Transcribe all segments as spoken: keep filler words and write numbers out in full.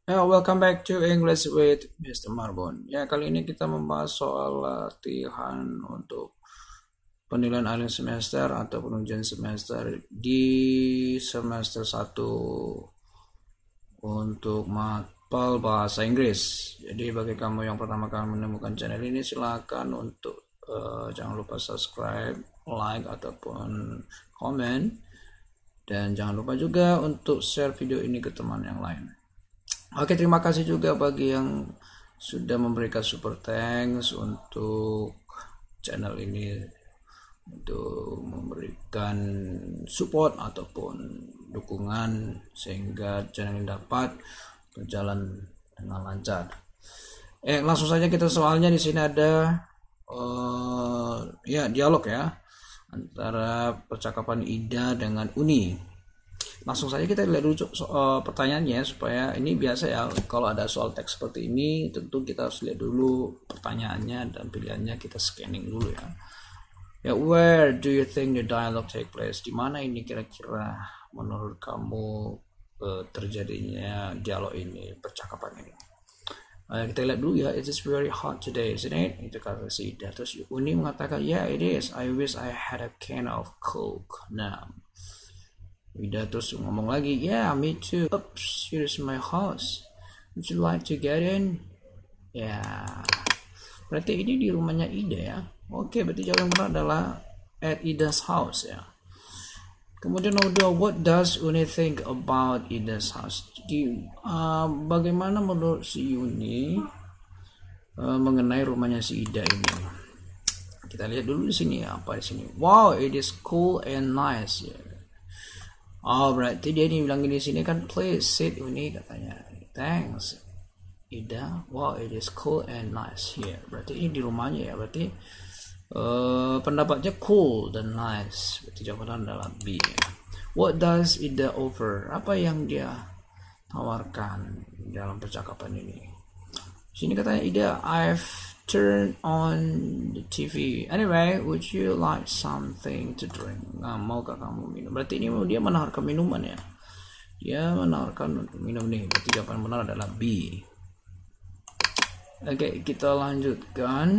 Ya, welcome back to English with mister Marbon. Ya, kali ini kita membahas soal latihan untuk penilaian akhir semester atau ujian semester di semester satu untuk mapel bahasa Inggris. Jadi bagi kamu yang pertama kali menemukan channel ini, silakan untuk uh, jangan lupa subscribe, like ataupun komen, dan jangan lupa juga untuk share video ini ke teman yang lain. Oke, terima kasih juga bagi yang sudah memberikan super thanks untuk channel ini, untuk memberikan support ataupun dukungan sehingga channel ini dapat berjalan dengan lancar. Eh, langsung saja kita soalnya di sini ada uh, ya dialog ya antara percakapan Ida dengan Uni. Langsung saja kita lihat dulu soal pertanyaannya supaya ini biasa ya, kalau ada soal teks seperti ini tentu kita harus lihat dulu pertanyaannya dan pilihannya, kita scanning dulu ya. Ya, where do you think the dialogue take place? Di mana ini kira-kira menurut kamu uh, terjadinya dialog ini, percakapan ini? Uh, kita lihat dulu ya. It is very hot today, isn't it? Itu kata si Ida. Terus Uni mengatakan, yeah it is. I wish I had a can of Coke. Nah, Ida terus ngomong lagi, yeah me too. Oops, here's my house. Would you like to get in? Ya, berarti ini di rumahnya Ida ya. Oke, berarti jawaban benar adalah at Ida's house ya. Kemudian nomor dua, what does Uni think about Ida's house? Jadi, uh, bagaimana menurut si Uni uh, mengenai rumahnya si Ida ini? Kita lihat dulu di sini ya, apa di sini? Wow, it is cool and nice ya. Oh, berarti dia nih bilang di sini kan, please sit Uni, katanya. Thanks Ida. Wow, it is cool and nice here. Berarti ini di rumahnya ya. Berarti uh, pendapatnya cool dan nice. Berarti jawaban adalah B ya. What does Ida offer? Apa yang dia tawarkan dalam percakapan ini? Sini katanya Ida, I've turned on the T V. Anyway, would you like something to drink? Nah, maukah kamu minum? Berarti ini dia menawarkan minuman ya. Dia menawarkan untuk minum nih. Berarti jawaban benar adalah B. Oke, kita lanjutkan.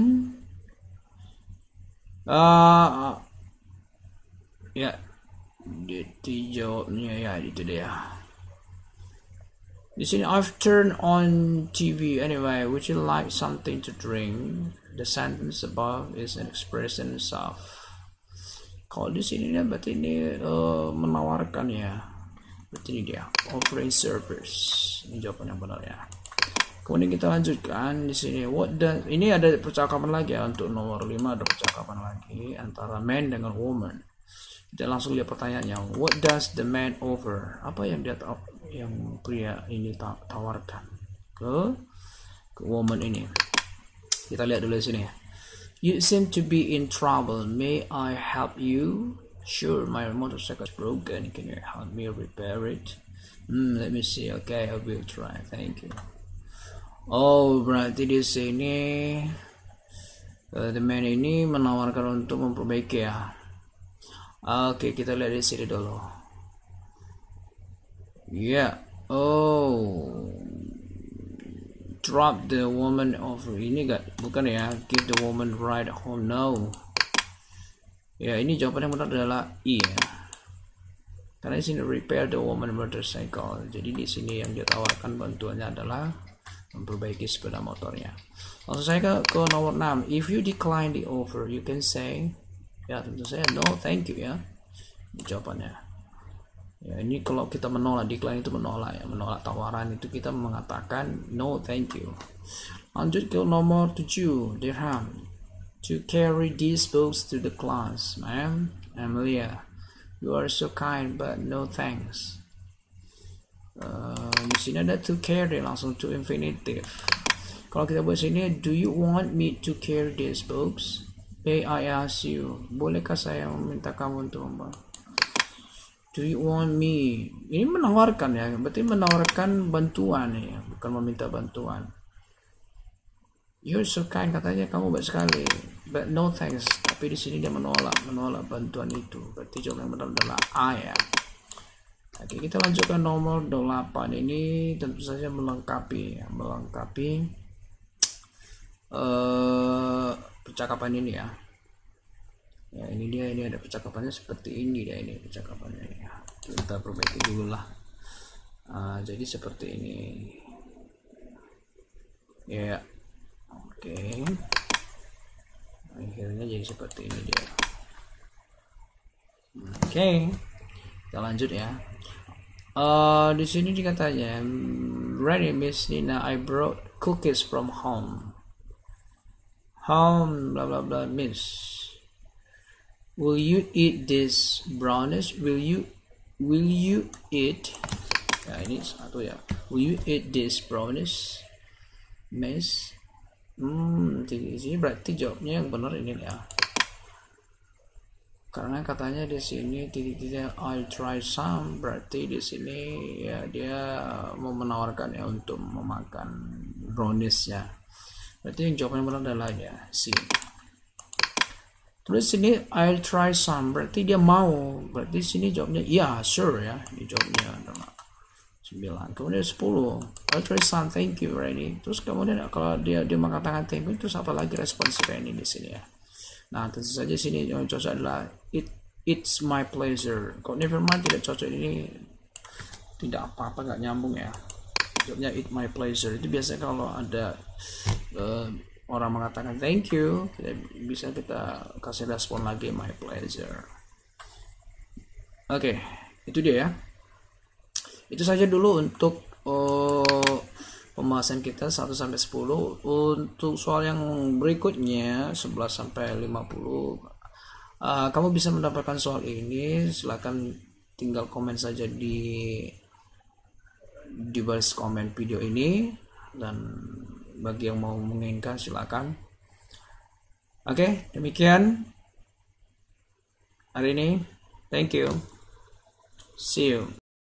Uh, ya, jadi jawabnya ya itu dia. Di sini, I've turned on T V. Anyway, would you like something to drink? The sentence above is an expression of. Kalau di sini ya, berarti ini uh, menawarkan ya. Berarti ini dia, offering service. Ini jawaban yang benar ya. Kemudian kita lanjutkan di sini. What does, ini ada percakapan lagi ya, untuk nomor lima ada percakapan lagi antara man dengan woman. Kita langsung lihat pertanyaannya. What does the man offer? Apa yang dia yang pria ini tawarkan ke ke woman ini? Kita lihat dulu di sini. You seem to be in trouble. May I help you? Sure, my motorcycle is broken. Can you help me repair it? Hmm, let me see. Okay, I will try. Thank you. Oh, berarti di sini uh, the man ini menawarkan untuk memperbaiki ya. Oke, okay, kita lihat di sini dulu. Ya, yeah. Oh, drop the woman off. Ini gak, bukan ya? Give the woman ride home. No. Ya, ini jawaban yang benar adalah I ya. Karena di sini repair the woman motorcycle. Jadi di sini yang dia tawarkan bantuannya adalah memperbaiki sepeda motornya. Langsung saya ke, ke nomor enam. If you decline the offer, you can say, ya tentu saya no thank you ya. Ini jawabannya. Ya, ini kalau kita menolak, decline itu menolak ya, menolak tawaran itu kita mengatakan no thank you. Lanjut ke nomor tujuh, Dirham. To carry these books to the class, ma'am. Amelia, you are so kind but no thanks. Uh, di sini ada to carry, langsung to infinitive. Kalau kita buat sini, do you want me to carry these books? May I ask you, bolehkah saya meminta kamu untuk membawa? Do you want me? Ini menawarkan ya, berarti menawarkan bantuan ya, bukan meminta bantuan. You're so kind, katanya kamu baik sekali, but no thanks. Tapi di sini dia menolak, menolak bantuan itu. Berarti jawaban yang benar adalah A ya. Oke, kita lanjutkan nomor delapan. Ini tentu saja melengkapi melengkapi uh, percakapan ini ya. Ya, ini dia, ini ada percakapannya seperti ini dia, ini percakapannya ini. Kita perbaiki dulu lah. Uh, jadi seperti ini. Ya. Oke. Akhirnya jadi seperti ini dia. Oke. Kita lanjut ya. Uh, di sini dikatanya, "Ready, Miss Nina, I brought cookies from home." Home, blah blah blah, Miss. Will you eat this brownies? Will you, will you eat? Ya ini satu ya. Will you eat this brownies, Miss? Hmm, di sini berarti jawabnya yang benar ini ya. Karena katanya di sini tidak-tidak I'll try some, berarti di sini ya dia mau menawarkan ya untuk memakan browniesnya. Berarti yang jawaban benar adalah ya C. Terus sini I'll try some, berarti dia mau, berarti sini jawabnya ya, yeah, sure ya, ini jawabnya adalah sembilan. Kemudian sepuluh, I'll try some, thank you, ready. Terus kemudian kalau dia dia mengatakan thank you, terus apa lagi responsifnya ini di sini ya. Nah, tentu saja sini yang cocok adalah it it's my pleasure. Kalau never mind tidak cocok, ini tidak apa-apa, nggak nyambung ya. Jawabnya it my pleasure. Itu biasanya kalau ada uh, orang mengatakan thank you, kita bisa kita kasih respon lagi my pleasure. Oke, okay, itu dia ya. Itu saja dulu untuk uh, pembahasan kita satu sampai sepuluh. Untuk soal yang berikutnya sebelas sampai lima puluh, uh, kamu bisa mendapatkan soal ini, silakan tinggal komen saja di di baris komen video ini, dan bagi yang mau menginginkan silakan. Oke, okay, demikian hari ini. Thank you. See you.